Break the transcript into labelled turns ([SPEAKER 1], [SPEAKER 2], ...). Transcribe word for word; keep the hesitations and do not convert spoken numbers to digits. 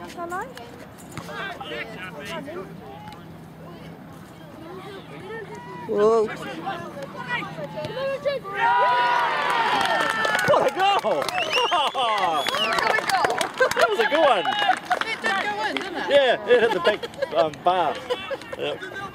[SPEAKER 1] Whoa.
[SPEAKER 2] What a goal! That was a good one.
[SPEAKER 3] It did go in, didn't it?
[SPEAKER 2] Yeah, it hit the big um, bar. Yep.